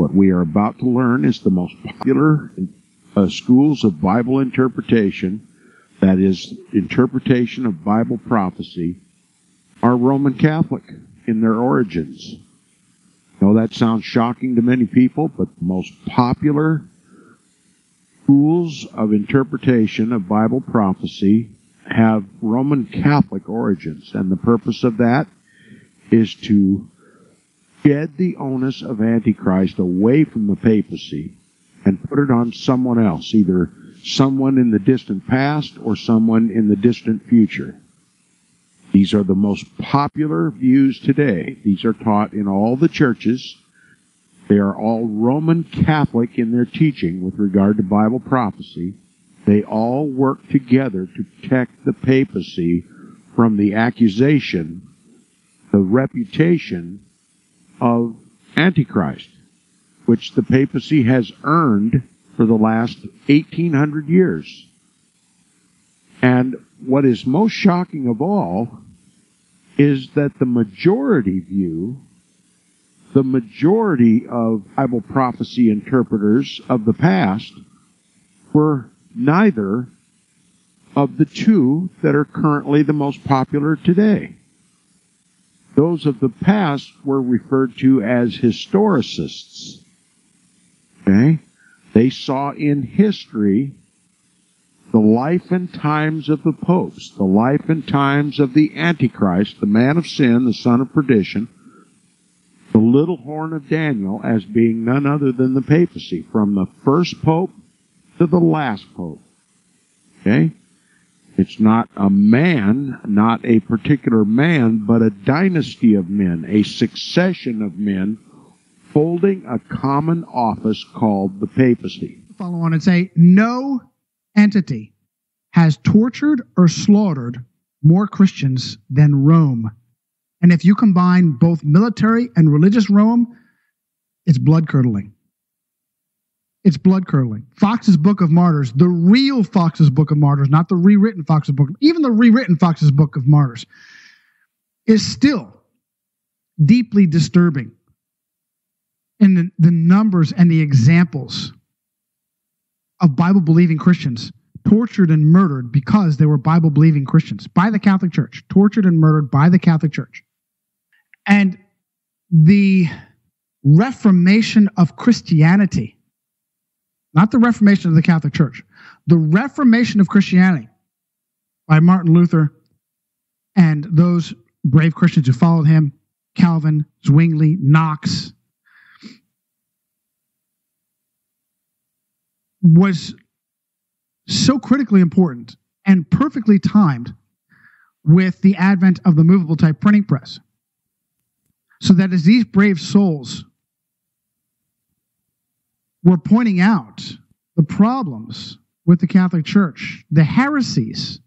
What we are about to learn is the most popular schools of Bible interpretation, that is, interpretation of Bible prophecy, are Roman Catholic in their origins. I know that sounds shocking to many people, but the most popular schools of interpretation of Bible prophecy have Roman Catholic origins, and the purpose of that is to shed the onus of Antichrist away from the papacy and put it on someone else, either someone in the distant past or someone in the distant future. These are the most popular views today. These are taught in all the churches. They are all Roman Catholic in their teaching with regard to Bible prophecy. They all work together to protect the papacy from the accusation, the reputation of Antichrist, which the papacy has earned for the last 1,800 years. And what is most shocking of all is that the majority view, the majority of Bible prophecy interpreters of the past were neither of the two that are currently the most popular today. Those of the past were referred to as historicists. Okay? They saw in history the life and times of the popes, the life and times of the Antichrist, the man of sin, the son of perdition, the little horn of Daniel, as being none other than the papacy, from the first pope to the last pope. Okay? It's not a man, not a particular man, but a dynasty of men, a succession of men holding a common office called the papacy. Follow on and say, no entity has tortured or slaughtered more Christians than Rome. And if you combine both military and religious Rome, it's blood-curdling. It's blood-curdling. Fox's Book of Martyrs, the real Fox's Book of Martyrs, not the rewritten Fox's Book, even the rewritten Fox's Book of Martyrs, is still deeply disturbing in the numbers and the examples of Bible-believing Christians tortured and murdered because they were Bible-believing Christians by the Catholic Church, tortured and murdered by the Catholic Church. And the Reformation of Christianity, not the Reformation of the Catholic Church, the Reformation of Christianity by Martin Luther and those brave Christians who followed him, Calvin, Zwingli, Knox, was so critically important and perfectly timed with the advent of the movable type printing press. So that as these brave souls were pointing out the problems with the Catholic Church, the heresies,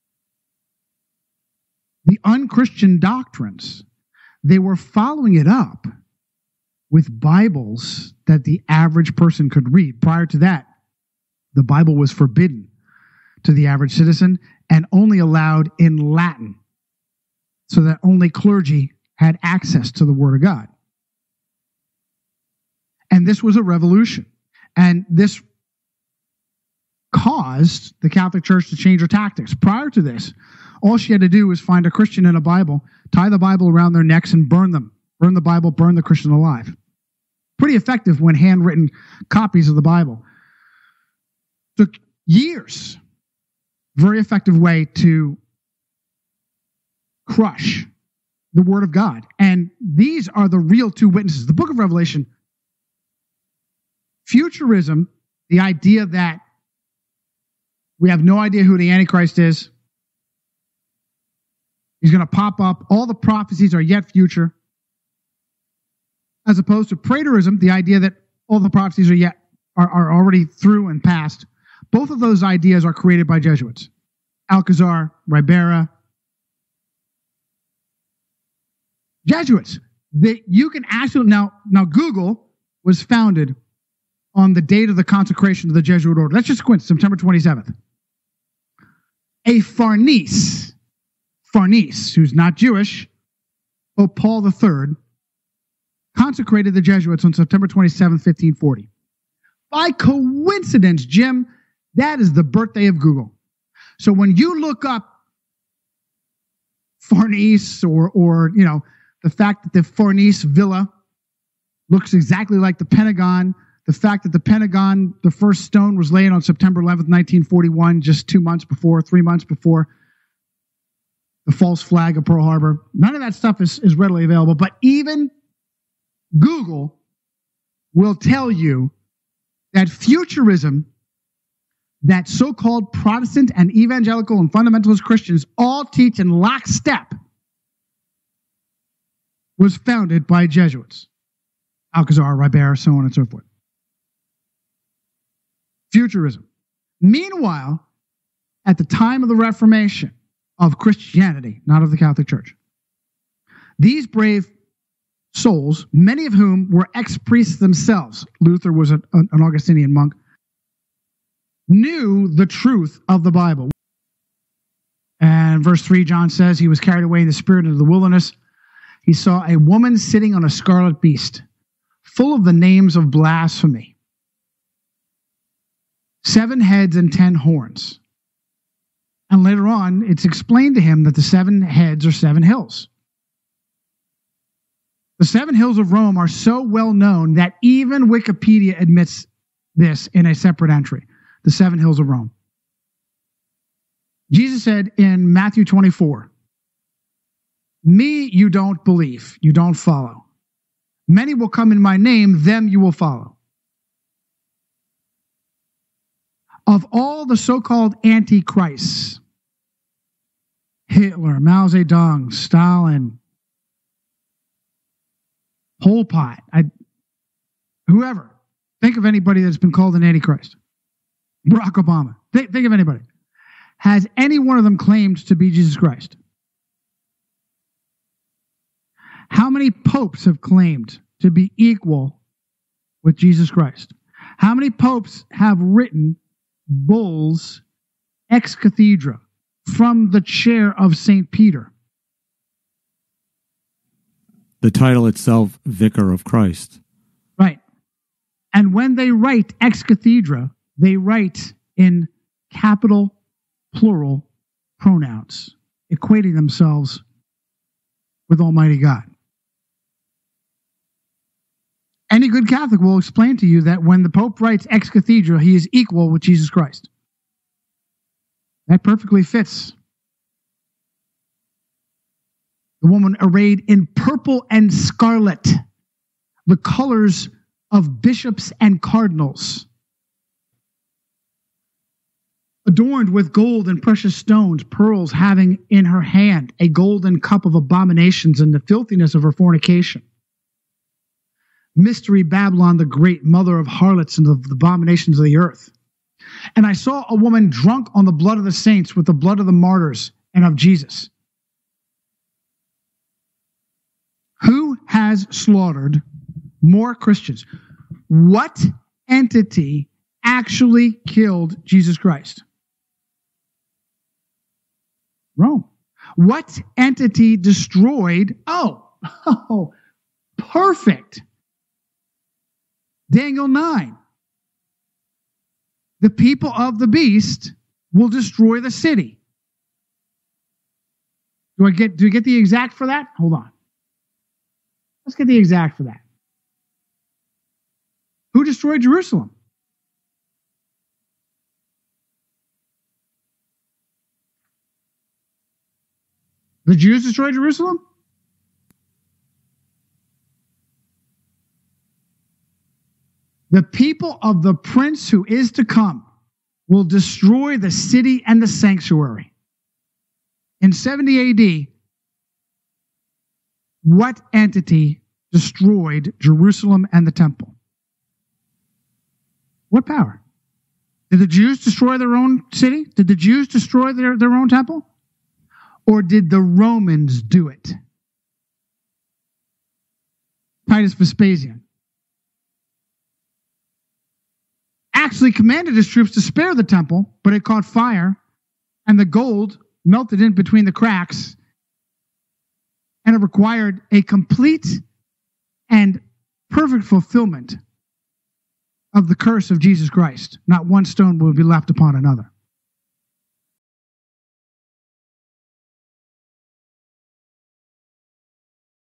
the unchristian doctrines, they were following it up with Bibles that the average person could read. Prior to that, the Bible was forbidden to the average citizen and only allowed in Latin, so that only clergy had access to the Word of God. And this was a revolution. And this caused the Catholic Church to change her tactics. Prior to this, all she had to do was find a Christian and a Bible, tie the Bible around their necks, and burn them. Burn the Bible, burn the Christian alive. Pretty effective when handwritten copies of the Bible. Took years. Very effective way to crush the Word of God. And these are the real two witnesses. The book of Revelation, futurism, the idea that we have no idea who the Antichrist is. He's going to pop up. All the prophecies are yet future. As opposed to preterism, the idea that all the prophecies are already through and past. Both of those ideas are created by Jesuits. Alcazar, Ribera. Jesuits. You can actually, now Google was founded on the date of the consecration of the Jesuit order. That's just a coincidence, September 27th. A Farnese, who's not Jewish, Pope Paul III, consecrated the Jesuits on September 27, 1540. By coincidence, Jim, that is the birthday of Google. So when you look up Farnese or the fact that the Farnese Villa looks exactly like the Pentagon, the fact that the Pentagon, the first stone was laid on September 11th, 1941, just 3 months before the false flag of Pearl Harbor. None of that stuff is readily available, but even Google will tell you that futurism, that so-called Protestant and evangelical and fundamentalist Christians all teach in lockstep, was founded by Jesuits. Alcazar, Ribera, so on and so forth. Futurism. Meanwhile, at the time of the Reformation of Christianity, not of the Catholic Church, these brave souls, many of whom were ex-priests themselves, Luther was an Augustinian monk, knew the truth of the Bible. And verse 3, John says, he was carried away in the spirit into the wilderness. He saw a woman sitting on a scarlet beast, full of the names of blasphemy, 7 heads and 10 horns. And later on, it's explained to him that the 7 heads are 7 hills. The 7 hills of Rome are so well known that even Wikipedia admits this in a separate entry. The 7 hills of Rome. Jesus said in Matthew 24, "Me you don't believe, you don't follow. Many will come in my name, them you will follow." Of all the so-called antichrists, Hitler, Mao Zedong, Stalin, Pol Pot, whoever, think of anybody that's been called an antichrist. Barack Obama. Think of anybody. Has any one of them claimed to be Jesus Christ? How many popes have claimed to be equal with Jesus Christ? How many popes have written bulls ex cathedra from the chair of St. Peter? The title itself, Vicar of Christ. Right. And when they write ex cathedra, they write in capital, plural pronouns, equating themselves with Almighty God. Any good Catholic will explain to you that when the Pope writes ex cathedra, he is equal with Jesus Christ. That perfectly fits. The woman arrayed in purple and scarlet, the colors of bishops and cardinals, adorned with gold and precious stones, pearls, having in her hand a golden cup of abominations and the filthiness of her fornication. Mystery Babylon the Great, mother of harlots and of the abominations of the earth. And I saw a woman drunk on the blood of the saints with the blood of the martyrs and of Jesus. Who has slaughtered more Christians? What entity actually killed Jesus Christ? Rome. What entity destroyed? Oh, perfect. Daniel 9. The people of the beast will destroy the city. Do we get the exact for that? Hold on. Let's get the exact for that. Who destroyed Jerusalem? The Jews destroyed Jerusalem? The people of the prince who is to come will destroy the city and the sanctuary. In 70 AD, what entity destroyed Jerusalem and the temple? What power? Did the Jews destroy their own city? Did the Jews destroy their own temple? Or did the Romans do it? Titus Vespasian actually commanded his troops to spare the temple, but it caught fire, and the gold melted in between the cracks, and it required a complete and perfect fulfillment of the curse of Jesus Christ. Not one stone will be left upon another.